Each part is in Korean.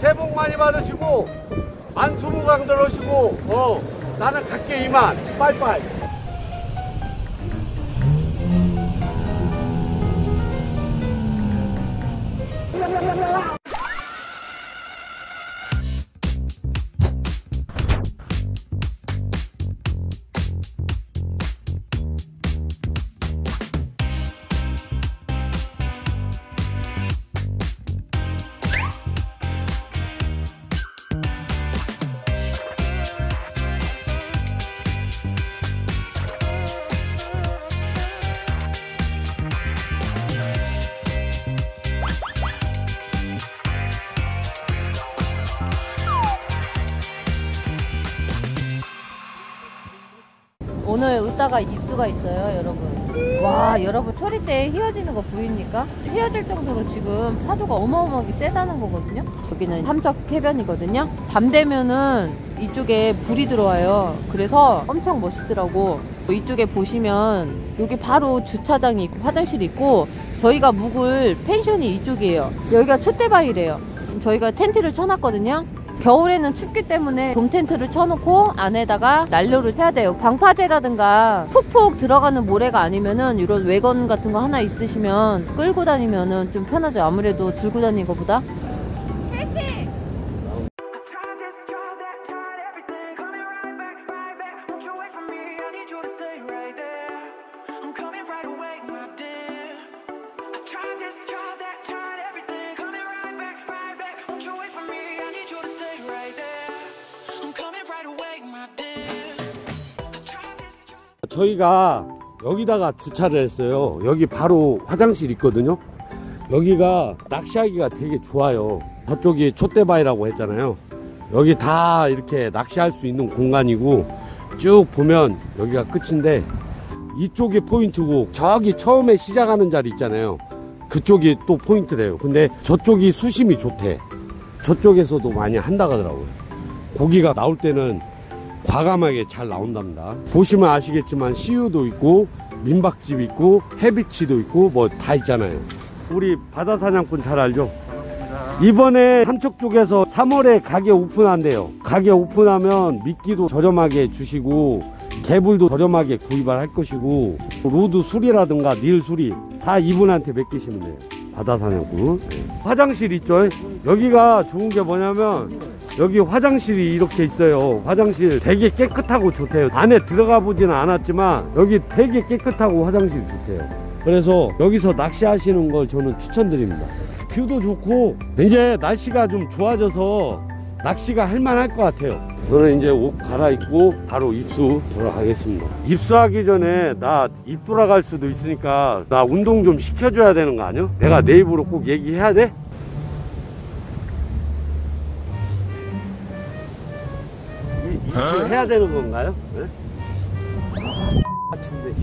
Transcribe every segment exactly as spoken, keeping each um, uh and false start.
새해 복 많이 받으시고 만수무강 들으시고 어 나는 갈게 이만 빠이빠이. 오늘 으따가 입수가 있어요, 여러분. 와, 여러분 초리대 휘어지는 거 보입니까? 휘어질 정도로 지금 파도가 어마어마하게 세다는 거거든요. 여기는 함적 해변이거든요. 밤 되면은 이쪽에 불이 들어와요. 그래서 엄청 멋있더라고. 이쪽에 보시면 여기 바로 주차장이 있고 화장실이 있고, 저희가 묵을 펜션이 이쪽이에요. 여기가 촛대바위래요. 저희가 텐트를 쳐놨거든요. 겨울에는 춥기 때문에 돔 텐트를 쳐놓고 안에다가 난로를 해야 돼요. 방파제라든가 푹푹 들어가는 모래가 아니면은 이런 외건 같은 거 하나 있으시면 끌고 다니면은 좀 편하죠. 아무래도 들고 다니는 것보다. 파이팅! 저희가 여기다가 주차를 했어요. 여기 바로 화장실 있거든요. 여기가 낚시하기가 되게 좋아요. 저쪽이 촛대바위라고 했잖아요. 여기 다 이렇게 낚시할 수 있는 공간이고, 쭉 보면 여기가 끝인데 이쪽이 포인트고, 저기 처음에 시작하는 자리 있잖아요. 그쪽이 또 포인트래요. 근데 저쪽이 수심이 좋대. 저쪽에서도 많이 한다 하더라고요. 고기가 나올 때는 과감하게 잘 나온답니다. 보시면 아시겠지만 씨유도 있고 민박집 있고 해비치도 있고 뭐 다 있잖아요. 우리 바다사냥꾼 잘 알죠? 이번에 삼척 쪽에서 삼월에 가게 오픈한대요. 가게 오픈하면 미끼도 저렴하게 주시고 개불도 저렴하게 구입을 할 것이고, 로드 수리라든가 닐 수리 다 이분한테 맡기시면 돼요. 바다사냥꾼. 화장실 있죠? 여기가 좋은 게 뭐냐면 여기 화장실이 이렇게 있어요. 화장실 되게 깨끗하고 좋대요. 안에 들어가 보지는 않았지만 여기 되게 깨끗하고 화장실이 좋대요. 그래서 여기서 낚시하시는 걸 저는 추천드립니다. 뷰도 좋고 이제 날씨가 좀 좋아져서 낚시가 할만할 것 같아요. 저는 이제 옷 갈아입고 바로 입수 들어가겠습니다. 입수하기 전에 나 입 돌아갈 수도 있으니까 나 운동 좀 시켜줘야 되는 거 아니야? 내가 내 입으로 꼭 얘기해야 돼? 입수 해야 되는 건가요? 네? 아, 춥네.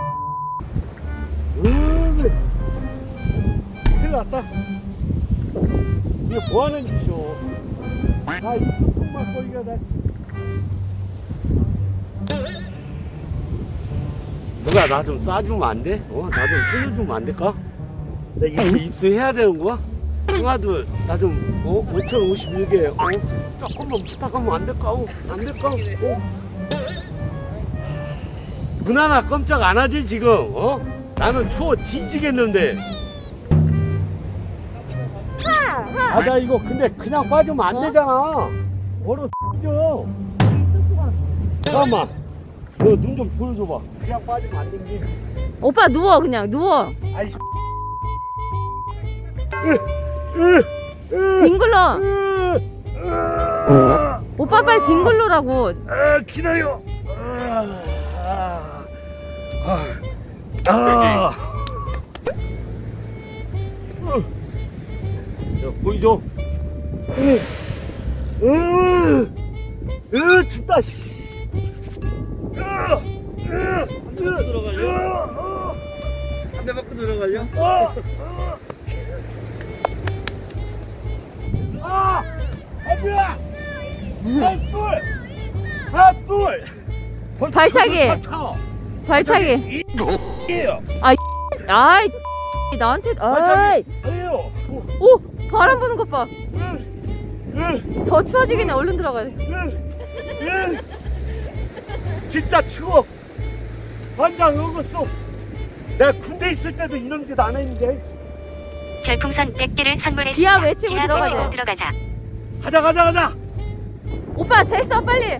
큰일 났다. 이게 뭐 하는 짓이오? 아, 이 소풍 막걸리가 나. 누가 나 좀 쏴주면 안 돼? 어? 나 좀 살려주면 안 될까? 나 이렇게 입수해야 되는 거야? 형아들, 나 좀, 어? 오천오십일 개, 어? 조금만 부탁하면 안 될까? 어? 안 될까? 어? 눈 하나 깜짝 안 하지, 지금? 어? 나는 추워 뒤지겠는데. 아, 나 이거 근데 그냥 빠지면 안 되잖아. 얼어 뒤져. 잠깐만. 너 눈 좀 보여줘봐. 그냥 빠지면 안 되지. 오빠 누워, 그냥 누워. 아이. 뒹굴러. 오빠 빨리 뒹굴러라고. 아, 기다려. 아, 아, 아. 자, 보이죠? 으, 으, 으, 춥다. 한 대 맞고 들어가려? 한 대 맞고 들어가려? 아! 아니야! 핫불! 핫불! 발차기! 발차기! 아, 아이, 나한테, 아이! 오! 바람 부는 것 봐! 더 추워지겠네. 얼른 들어가야 돼. 진짜 추워. 완전 얼었어. 내가 군대 있을 때도 이런 짓 안 했는데. 별풍선 백 개를 선물했습니다. 기아 외치고 기아 들어가자. 외치고 들어가자. 가자 가자 가자. 오빠 됐어 빨리.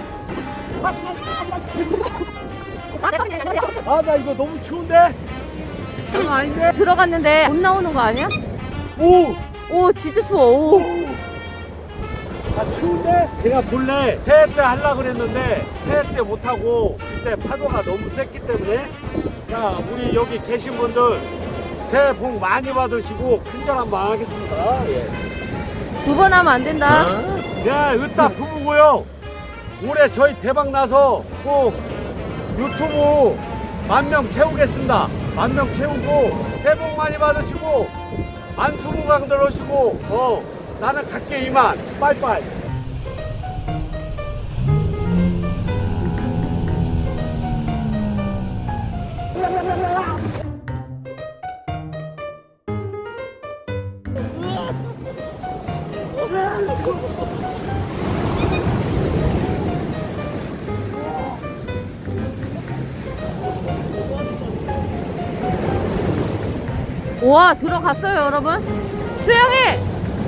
아 나 이거 너무 추운데. 장난 아닌데. 들어갔는데 못 나오는 거 아니야? 오. 오 진짜 추워. 오. 아 추운데? 제가 본래 새해 때 하려고 그랬는데 새해 때 못하고 그때 파도가 너무 셌기 때문에 자 우리 여기 계신 분들 새해 복 많이 받으시고 큰절 한번 하겠습니다. 예. 두 번 하면 안 된다. 예, 으따 부부고요. 올해 저희 대박 나서 꼭 유튜브 만 명 채우겠습니다. 만 명 채우고 새해 복 많이 받으시고 만수무강 들으시고 어 나는 갈게 이만 빠이빠이. 와 들어갔어요 여러분. 수영해.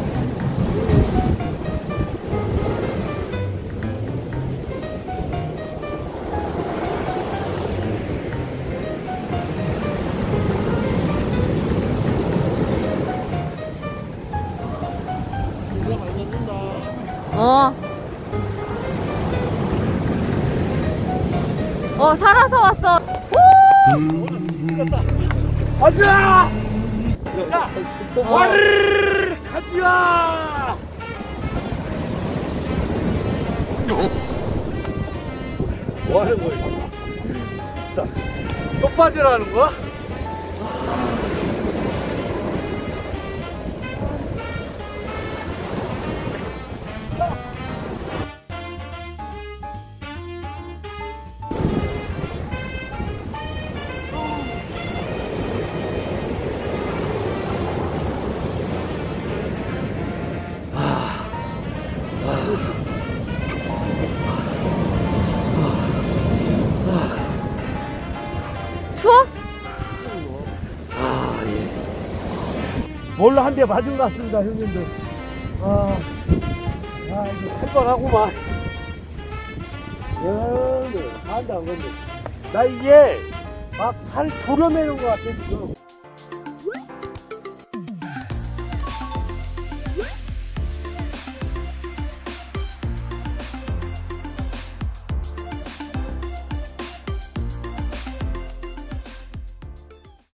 어. 어 살아서 왔어. 가자! 자, 와르르르 가지마! 뭐 하는 거야? 자, 또 빠지라는 거야? 추워? 아, 예. 뭘로 한 대 맞은 것 같습니다, 형님들. 아, 아, 이거 살벌하구만. 야, 한다, 안 건데. 나 이게 막 살 도려내는 것 같아, 지금.